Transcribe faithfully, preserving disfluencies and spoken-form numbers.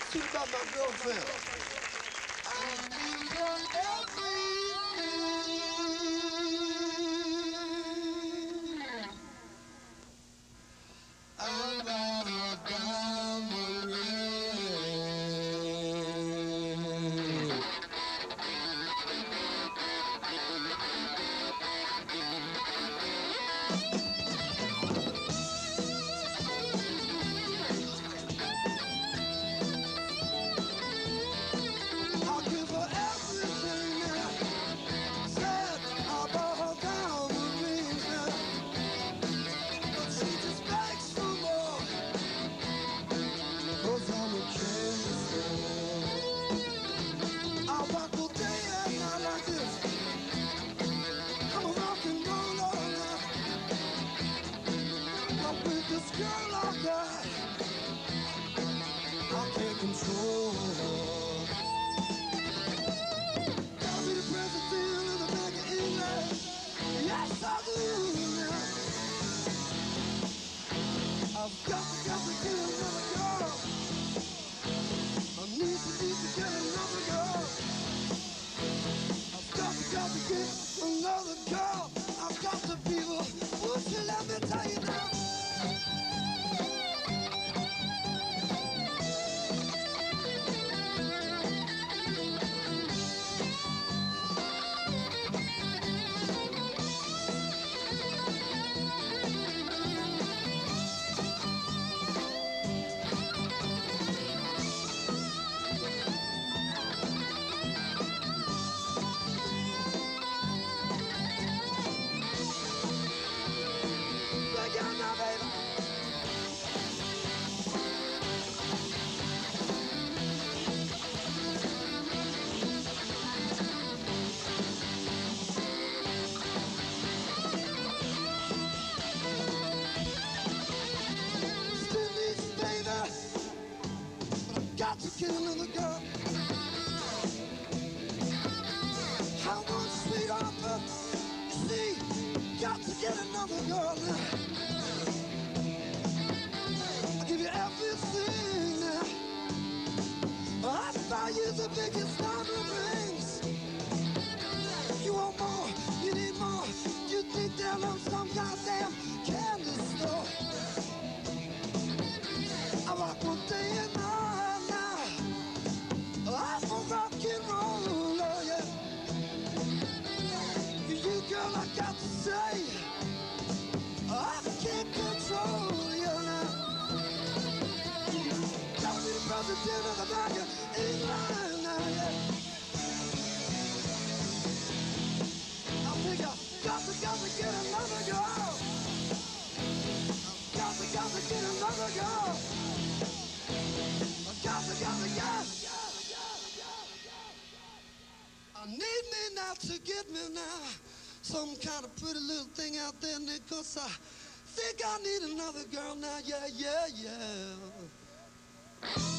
Think about my girlfriend. I'll give her everything. I got a diamond ring. I'll give her everything now. Said I bought her diamond rings now. But she just begs for more. 'Cause I'm a gangster. I rock all day and night like this. I'm a rock and roller now. But with this girl I got, I can't control her. I'll be the president of the Bank of England. Yes, I do now. I've got to, got to get another girl. I need to, need to get another girl. I've got to, got to get another girl. I've got to, people. Would you let me tell you now? Look out now, baby. Still needs you, baby. But I've got to get another girl. How much sweet offer? You see, got to get another girl now. I'll give you everything now. I buy you the biggest diamond rings. You want more, you need more. You think they're on some goddamn candy store. I rock all day and night now. I'm a rock and roller, yeah. You girl, I got to say, I can't control you now. Gotta be the president of the Bank of England now, yeah. I think I got to, got to get another girl. Got to, got to get another girl. I got to, got to get. I need me now to get me now. Some kind of pretty little thing out there, Nick, 'cause I think I need another girl now, yeah, yeah, yeah.